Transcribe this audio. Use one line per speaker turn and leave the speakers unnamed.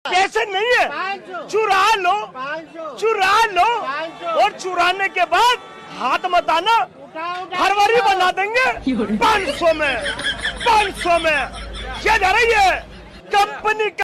पैसे नहीं है, चुरा लो और चुराने के बाद हाथ मत आना, फरवरी बना देंगे 500 में। क्या जा रही है कंपनी।